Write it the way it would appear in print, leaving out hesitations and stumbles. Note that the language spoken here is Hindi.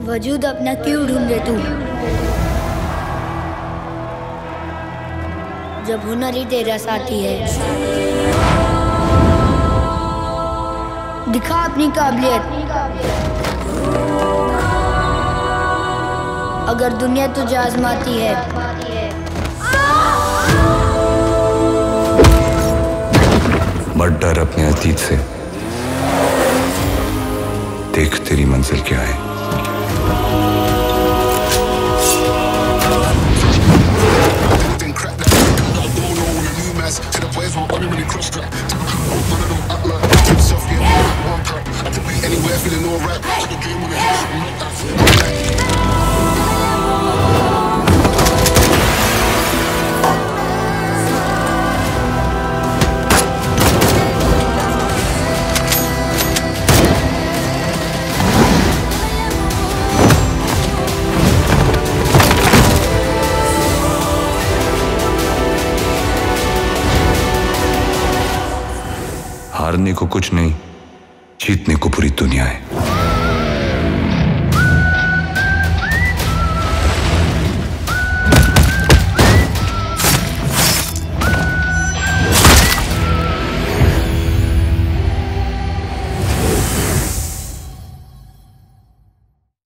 वजूद अपना क्यों ढूंढे तू, जब हुनर ही तेरा साथी है। दिखा अपनी काबिलियत, अगर दुनिया तुझे आजमाती है। मत डर अपने अतीत से, देख तेरी मंजिल क्या है। हारने को कुछ नहीं, जीतने को पूरी दुनिया है।